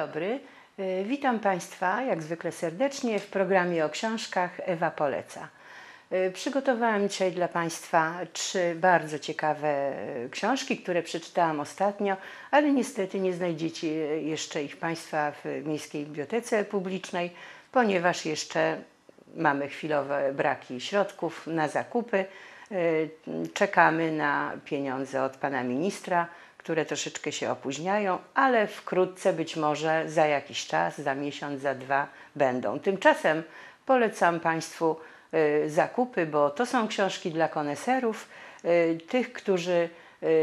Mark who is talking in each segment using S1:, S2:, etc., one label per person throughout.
S1: dobry, witam Państwa jak zwykle serdecznie w programie o książkach Ewa Poleca. Przygotowałam dzisiaj dla Państwa 3 bardzo ciekawe książki, które przeczytałam ostatnio, ale niestety nie znajdziecie jeszcze ich Państwa w Miejskiej Bibliotece Publicznej, ponieważ jeszcze mamy chwilowe braki środków na zakupy. Czekamy na pieniądze od Pana Ministra, które troszeczkę się opóźniają, ale wkrótce, być może za jakiś czas, za miesiąc, za 2 będą. Tymczasem polecam Państwu zakupy, bo to są książki dla koneserów, tych, którzy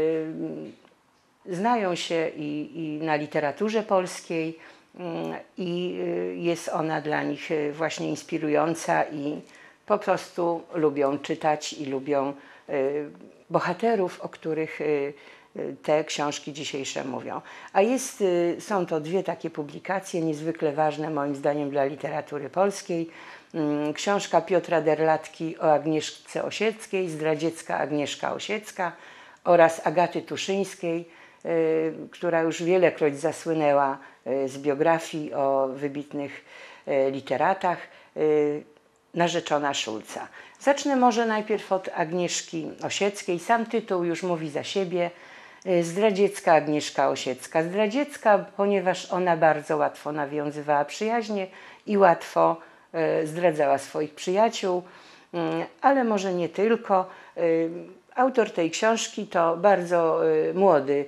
S1: znają się i na literaturze polskiej i jest ona dla nich właśnie inspirująca i po prostu lubią czytać i lubią bohaterów, o których te książki dzisiejsze mówią. A są to 2 takie publikacje niezwykle ważne moim zdaniem dla literatury polskiej. Książka Piotra Derlatki o Agnieszce Osieckiej, Zdradziecka Agnieszka Osiecka, oraz Agaty Tuszyńskiej, która już wielekroć zasłynęła z biografii o wybitnych literatach, Narzeczona Szulca. Zacznę może najpierw od Agnieszki Osieckiej. Sam tytuł już mówi za siebie. Zdradziecka Agnieszka Osiecka. Zdradziecka, ponieważ ona bardzo łatwo nawiązywała przyjaźnie i łatwo zdradzała swoich przyjaciół, ale może nie tylko. Autor tej książki to bardzo młody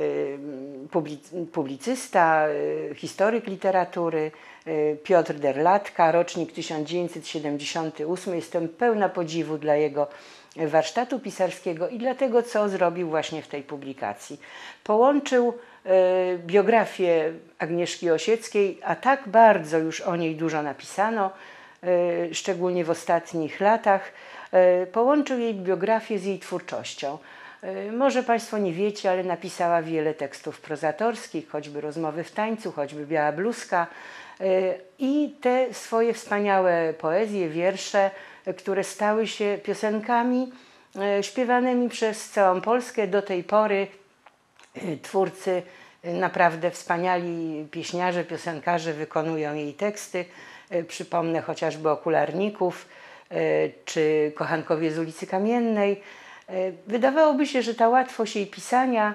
S1: publicysta, historyk literatury, Piotr Derlatka, rocznik 1978. Jestem pełna podziwu dla jego warsztatu pisarskiego i dla tego, co zrobił właśnie w tej publikacji. Połączył biografię Agnieszki Osieckiej, a tak bardzo już o niej dużo napisano, szczególnie w ostatnich latach, połączył jej biografię z jej twórczością. Może Państwo nie wiecie, ale napisała wiele tekstów prozatorskich, choćby Rozmowy w tańcu, choćby Biała bluzka, i te swoje wspaniałe poezje, wiersze, które stały się piosenkami śpiewanymi przez całą Polskę. Do tej pory twórcy, naprawdę wspaniali pieśniarze, piosenkarze wykonują jej teksty. Przypomnę chociażby Okularników czy Kochankowie z ulicy Kamiennej. Wydawałoby się, że ta łatwość jej pisania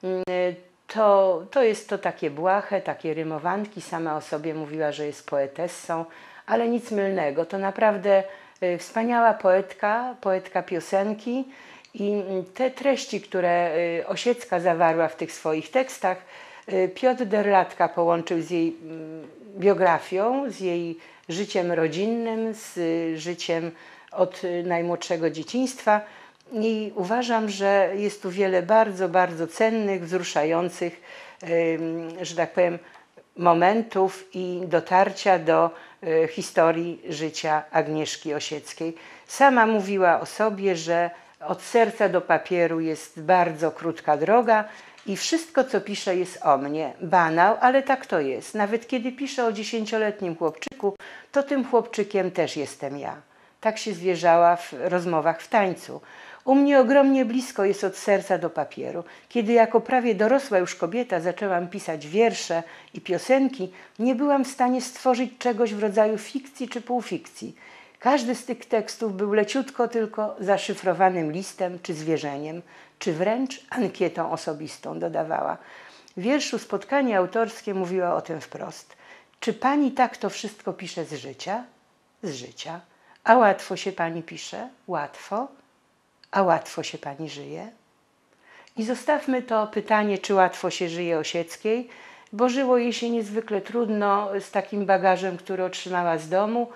S1: to jest to takie błahe, takie rymowanki. Sama o sobie mówiła, że jest poetessą, ale nic mylnego. To naprawdę wspaniała poetka piosenki i te treści, które Osiecka zawarła w tych swoich tekstach, Piotr Derlatka połączył z jej biografią, z jej życiem rodzinnym, z życiem od najmłodszego dzieciństwa. I uważam, że jest tu wiele bardzo, bardzo cennych, wzruszających, że tak powiem, momentów i dotarcia do historii życia Agnieszki Osieckiej. Sama mówiła o sobie, że od serca do papieru jest bardzo krótka droga i wszystko, co pisze, jest o mnie. Banał, ale tak to jest. Nawet kiedy piszę o 10-letnim chłopczyku, to tym chłopczykiem też jestem ja. Tak się zwierzała w Rozmowach w tańcu. U mnie ogromnie blisko jest od serca do papieru. Kiedy jako prawie dorosła już kobieta zaczęłam pisać wiersze i piosenki, nie byłam w stanie stworzyć czegoś w rodzaju fikcji czy półfikcji. Każdy z tych tekstów był leciutko tylko zaszyfrowanym listem czy zwierzeniem, czy wręcz ankietą osobistą, dodawała. W wierszu Spotkanie autorskie mówiła o tym wprost. Czy pani tak to wszystko pisze z życia? Z życia. A łatwo się pani pisze? Łatwo. A łatwo się pani żyje? I zostawmy to pytanie, czy łatwo się żyje Osieckiej, bo żyło jej się niezwykle trudno z takim bagażem, który otrzymała z domu,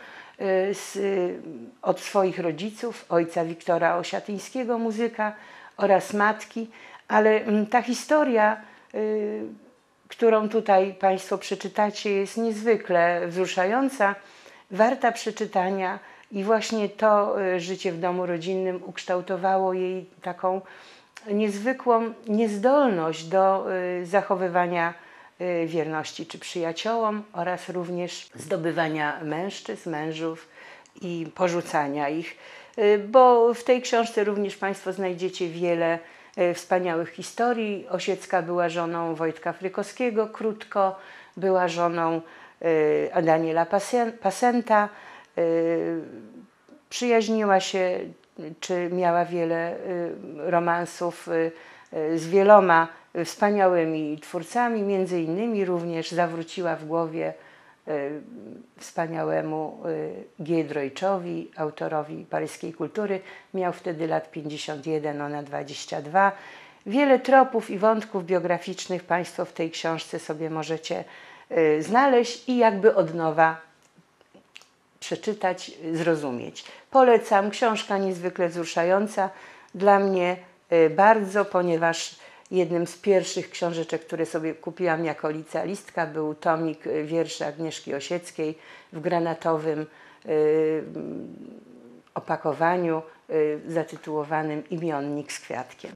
S1: od swoich rodziców, ojca Wiktora Osiatyńskiego, muzyka, oraz matki, ale ta historia, którą tutaj Państwo przeczytacie, jest niezwykle wzruszająca, warta przeczytania. I właśnie to życie w domu rodzinnym ukształtowało jej taką niezwykłą niezdolność do zachowywania wierności czy przyjaciołom oraz również zdobywania mężczyzn, mężów i porzucania ich. Bo w tej książce również Państwo znajdziecie wiele wspaniałych historii. Osiecka była żoną Wojtka Frykowskiego krótko, była żoną Daniela Passenta. Przyjaźniła się, czy miała wiele romansów z wieloma wspaniałymi twórcami, między innymi również zawróciła w głowie wspaniałemu Giedroyczowi, autorowi paryskiej kultury. Miał wtedy lat 51, ona 22. Wiele tropów i wątków biograficznych Państwo w tej książce sobie możecie znaleźć i jakby od nowa przeczytać, zrozumieć. Polecam, książka niezwykle wzruszająca dla mnie bardzo, ponieważ jednym z pierwszych książeczek, które sobie kupiłam jako licealistka, był tomik wierszy Agnieszki Osieckiej w granatowym opakowaniu zatytułowanym Imionnik z kwiatkiem.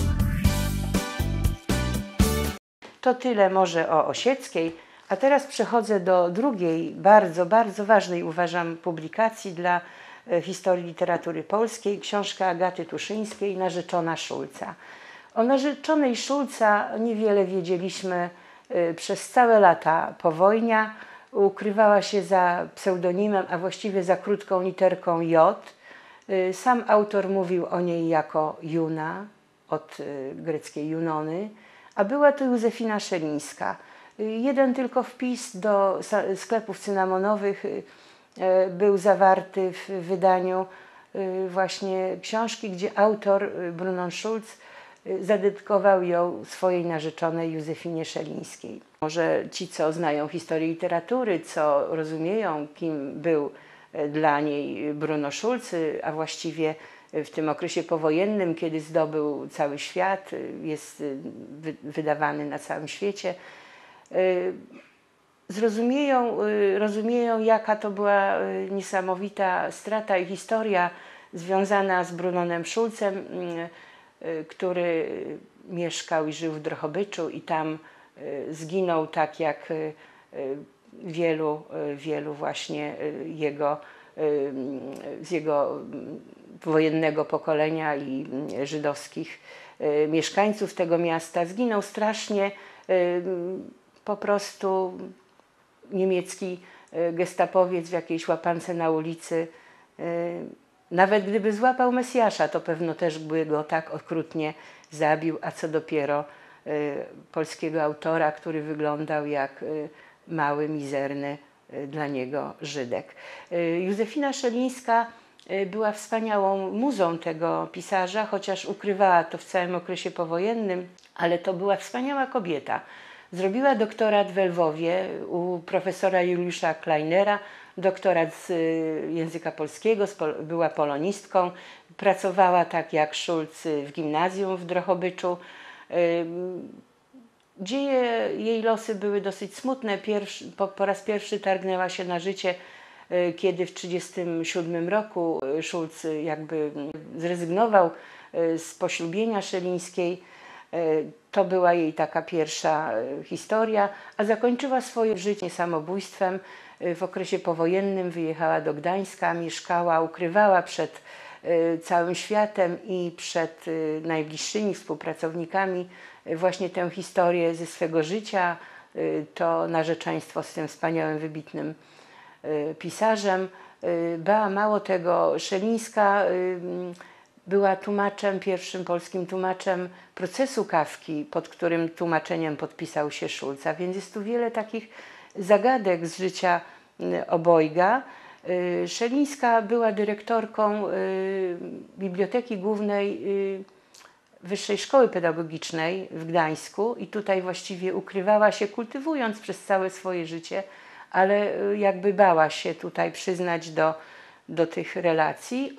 S1: To tyle może o Osieckiej, a teraz przechodzę do drugiej, bardzo, bardzo ważnej, uważam, publikacji dla historii literatury polskiej, książka Agaty Tuszyńskiej Narzeczona Szulca. O narzeczonej Szulca niewiele wiedzieliśmy przez całe lata powojnia. Ukrywała się za pseudonimem, a właściwie za krótką literką J. Sam autor mówił o niej jako Juna, od greckiej Junony, a była to Józefina Szelińska. Jeden tylko wpis do sklepów cynamonowych był zawarty w wydaniu właśnie książki, gdzie autor Brunon Schulz zadedykował ją swojej narzeczonej Józefinie Szelińskiej. Może ci, co znają historię literatury, co rozumieją, kim był dla niej Bruno Schulz, a właściwie w tym okresie powojennym, kiedy zdobył cały świat, jest wydawany na całym świecie, rozumieją, jaka to była niesamowita strata i historia związana z Brunonem Schulzem, który mieszkał i żył w Drohobyczu i tam zginął, tak jak wielu właśnie z jego wojennego pokolenia i żydowskich mieszkańców tego miasta. Zginął strasznie, po prostu niemiecki gestapowiec w jakiejś łapance na ulicy, nawet gdyby złapał Mesjasza, to pewno też by go tak okrutnie zabił, a co dopiero polskiego autora, który wyglądał jak mały, mizerny dla niego Żydek. Józefina Szelińska była wspaniałą muzą tego pisarza, chociaż ukrywała to w całym okresie powojennym, ale to była wspaniała kobieta. Zrobiła doktorat w Lwowie u profesora Juliusza Kleinera, doktorat z języka polskiego, była polonistką, pracowała tak jak Schulz w gimnazjum w Drohobyczu. Jej losy były dosyć smutne. Po raz pierwszy targnęła się na życie, kiedy w 1937 roku Schulz jakby zrezygnował z poślubienia Szelińskiej. To była jej taka pierwsza historia, a zakończyła swoje życie samobójstwem. W okresie powojennym wyjechała do Gdańska, mieszkała, ukrywała przed całym światem i przed najbliższymi współpracownikami właśnie tę historię ze swego życia, to narzeczeństwo z tym wspaniałym, wybitnym pisarzem. Mało tego, Szelińska była tłumaczem, pierwszym polskim tłumaczem procesu Kafki, pod którym tłumaczeniem podpisał się Schulz. A więc jest tu wiele takich zagadek z życia obojga. Szelińska była dyrektorką Biblioteki Głównej Wyższej Szkoły Pedagogicznej w Gdańsku i tutaj właściwie ukrywała się, kultywując przez całe swoje życie, ale jakby bała się tutaj przyznać do tych relacji.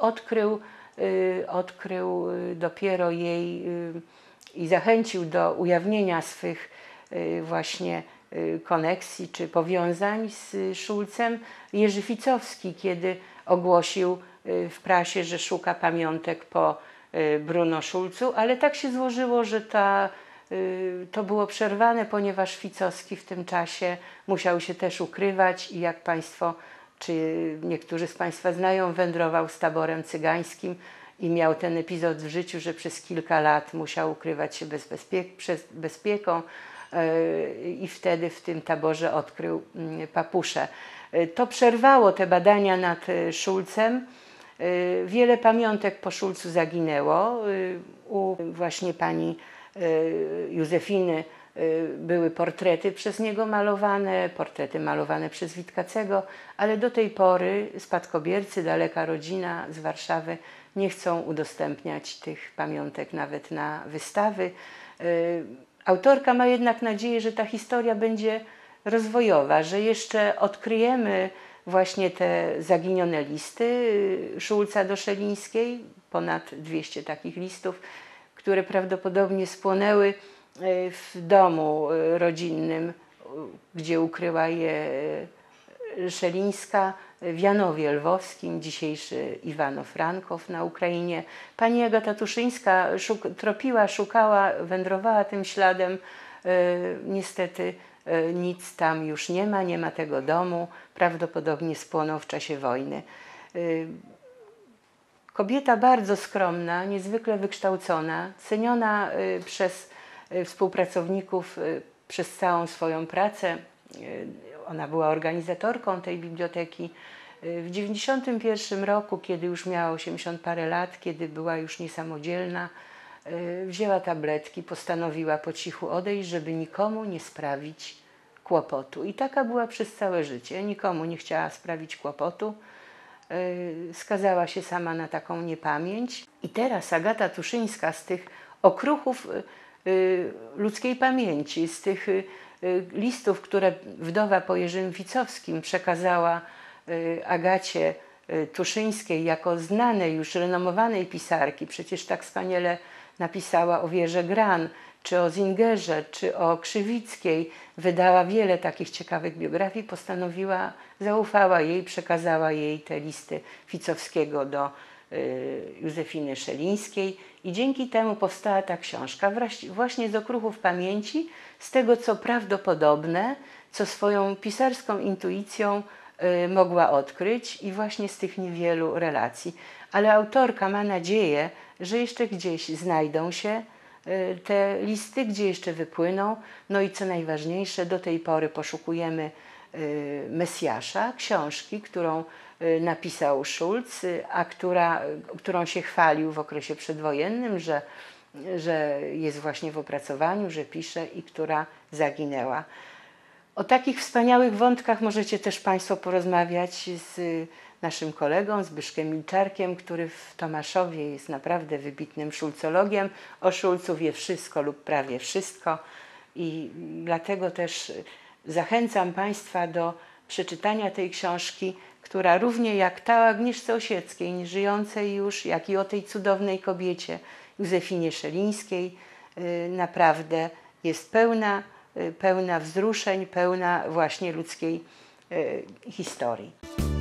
S1: Odkrył dopiero jej i zachęcił do ujawnienia swych właśnie koneksji czy powiązań z Schulzem Jerzy Ficowski, kiedy ogłosił w prasie, że szuka pamiątek po Bruno Schulzu, ale tak się złożyło, że to było przerwane, ponieważ Ficowski w tym czasie musiał się też ukrywać i jak Państwo, czy niektórzy z Państwa znają, wędrował z taborem cygańskim i miał ten epizod w życiu, że przez kilka lat musiał ukrywać się przed bezpieką. i wtedy w tym taborze odkrył papuszę. To przerwało te badania nad Szulcem. Wiele pamiątek po Szulcu zaginęło. U właśnie pani Józefiny były portrety przez niego malowane, portrety malowane przez Witkacego, ale do tej pory spadkobiercy, daleka rodzina z Warszawy nie chcą udostępniać tych pamiątek nawet na wystawy. Autorka ma jednak nadzieję, że ta historia będzie rozwojowa, że jeszcze odkryjemy właśnie te zaginione listy Szulca do Szelińskiej, ponad 200 takich listów, które prawdopodobnie spłonęły w domu rodzinnym, gdzie ukryła je Szelińska, w Janowie Lwowskim, dzisiejszy Iwano-Frankow na Ukrainie. Pani Agata Tuszyńska tropiła, szukała, wędrowała tym śladem. Niestety nic tam już nie ma tego domu. Prawdopodobnie spłonął w czasie wojny. Kobieta bardzo skromna, niezwykle wykształcona, ceniona przez współpracowników przez całą swoją pracę. Ona była organizatorką tej biblioteki. W 1991 roku, kiedy już miała 80 parę lat, kiedy była już niesamodzielna, wzięła tabletki, postanowiła po cichu odejść, żeby nikomu nie sprawić kłopotu. I taka była przez całe życie. Nikomu nie chciała sprawić kłopotu. Skazała się sama na taką niepamięć. I teraz Agata Tuszyńska z tych okruchów ludzkiej pamięci, z tych listów, które wdowa po Jerzym Wicowskim przekazała Agacie Tuszyńskiej jako znanej, już renomowanej pisarki, przecież tak wspaniale napisała o Wierze Gran, czy o Zingerze, czy o Krzywickiej, wydała wiele takich ciekawych biografii, postanowiła, zaufała jej, przekazała jej te listy Ficowskiego do Józefiny Szelińskiej i dzięki temu powstała ta książka właśnie z okruchów pamięci, z tego co prawdopodobne, co swoją pisarską intuicją mogła odkryć i właśnie z tych niewielu relacji. Ale autorka ma nadzieję, że jeszcze gdzieś znajdą się te listy, gdzie jeszcze wypłyną. No i co najważniejsze, do tej pory poszukujemy Mesjasza, książki, którą napisał Szulc, a którą się chwalił w okresie przedwojennym, że jest właśnie w opracowaniu, że pisze i która zaginęła. O takich wspaniałych wątkach możecie też Państwo porozmawiać z naszym kolegą Zbyszkiem Milczarkiem, który w Tomaszowie jest naprawdę wybitnym szulcologiem. O Szulcu wie wszystko lub prawie wszystko i dlatego też zachęcam Państwa do przeczytania tej książki, która równie jak ta o Agnieszce Osieckiej, nieżyjącej już, jak i o tej cudownej kobiecie Józefinie Szelińskiej, naprawdę jest pełna wzruszeń, pełna właśnie ludzkiej historii.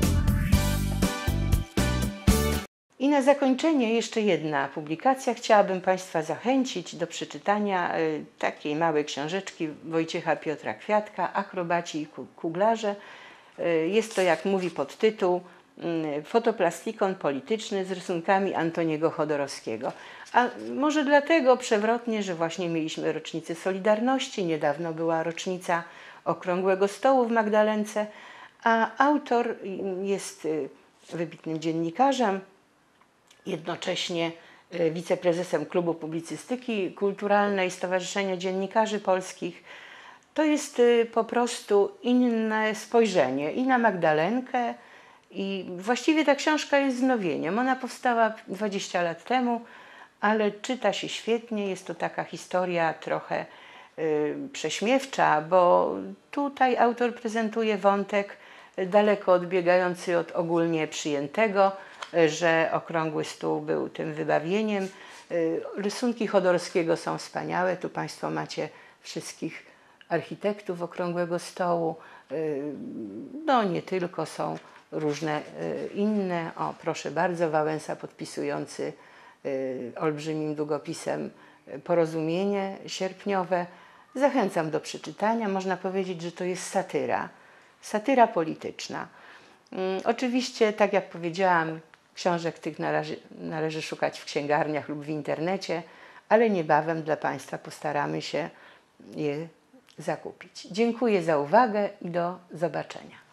S1: I na zakończenie jeszcze jedna publikacja. Chciałabym Państwa zachęcić do przeczytania takiej małej książeczki Wojciecha Piotra Kwiatka, Akrobaci i kuglarze. Jest to, jak mówi podtytuł, fotoplastikon polityczny z rysunkami Antoniego Chodorowskiego. A może dlatego przewrotnie, że właśnie mieliśmy rocznicę Solidarności, niedawno była rocznica Okrągłego Stołu w Magdalence, a autor jest wybitnym dziennikarzem, jednocześnie wiceprezesem Klubu Publicystyki Kulturalnej Stowarzyszenia Dziennikarzy Polskich. To jest po prostu inne spojrzenie i na Magdalenkę, i właściwie ta książka jest wznowieniem. Ona powstała 20 lat temu, ale czyta się świetnie. Jest to taka historia trochę prześmiewcza, bo tutaj autor prezentuje wątek daleko odbiegający od ogólnie przyjętego, że Okrągły Stół był tym wybawieniem. Rysunki Chodorowskiego są wspaniałe. Tu Państwo macie wszystkich architektów Okrągłego Stołu. No nie tylko, są różne inne. O, proszę bardzo, Wałęsa podpisujący olbrzymim długopisem Porozumienie sierpniowe. Zachęcam do przeczytania. Można powiedzieć, że to jest satyra polityczna. Oczywiście, tak jak powiedziałam, książek tych należy szukać w księgarniach lub w internecie, ale niebawem dla Państwa postaramy się je zakupić. Dziękuję za uwagę i do zobaczenia.